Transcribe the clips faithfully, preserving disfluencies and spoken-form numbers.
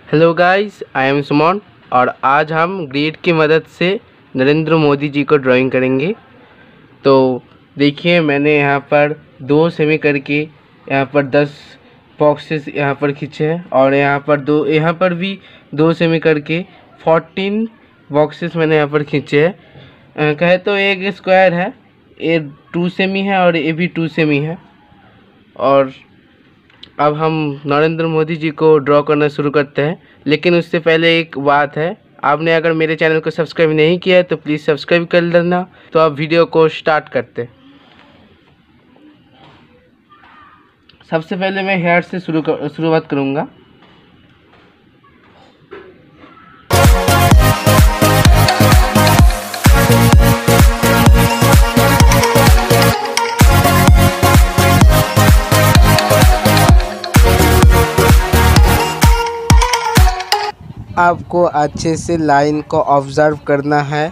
Hello guys, I am Suman और आज हम ग्रिड की मदद से नरेंद्र मोदी जी को ड्राइंग करेंगे। तो देखिए, मैंने यहाँ पर दो सेमी करके यहाँ पर दस बॉक्सेस यहाँ पर खींचे हैं और यहाँ पर दो यहाँ पर भी दो सेमी करके फोर्टीन बॉक्सेस मैंने यहाँ पर खींचे हैं। कहे तो एक स्क्वायर है, ये टू सेमी है और ये भी टू सेमी है। और अब हम नरेंद्र मोदी जी को ड्रॉ करना शुरू करते हैं, लेकिन उससे पहले एक बात है, आपने अगर मेरे चैनल को सब्सक्राइब नहीं किया है तो प्लीज़ सब्सक्राइब कर लेना। तो अब वीडियो को स्टार्ट करते हैं। सबसे पहले मैं हेयर से शुरू कर, शुरुआत करूँगा। आपको अच्छे से लाइन को ऑब्जर्व करना है।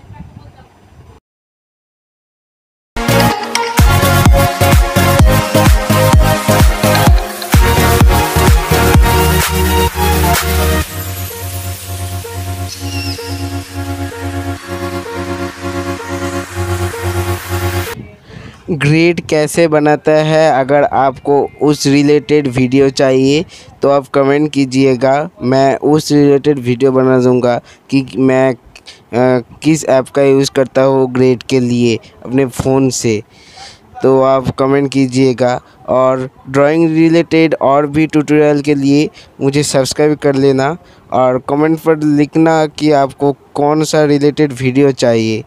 ग्रिड कैसे बनाता है, अगर आपको उस रिलेटेड वीडियो चाहिए तो आप कमेंट कीजिएगा। मैं उस रिलेटेड वीडियो बना दूंगा कि मैं आ, किस ऐप का यूज़ करता हूँ ग्रिड के लिए अपने फ़ोन से। तो आप कमेंट कीजिएगा और ड्राइंग रिलेटेड और भी ट्यूटोरियल के लिए मुझे सब्सक्राइब कर लेना और कमेंट पर लिखना कि आपको कौन सा रिलेटेड वीडियो चाहिए।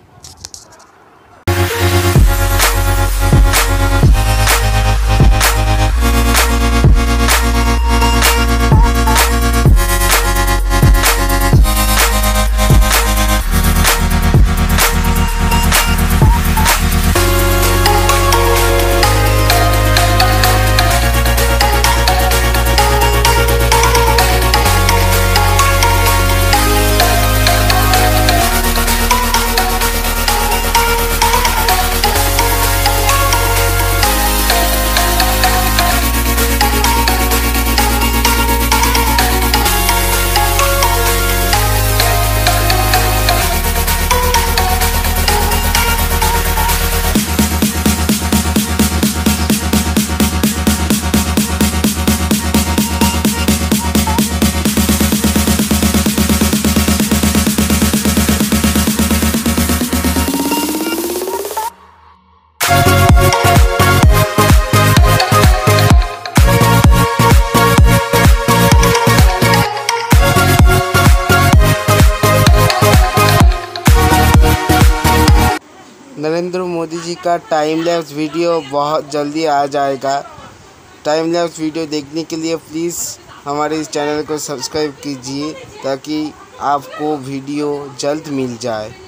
नरेंद्र मोदी जी का टाइम लैप्स वीडियो बहुत जल्दी आ जाएगा। टाइम लैप्स वीडियो देखने के लिए प्लीज़ हमारे इस चैनल को सब्सक्राइब कीजिए ताकि आपको वीडियो जल्द मिल जाए।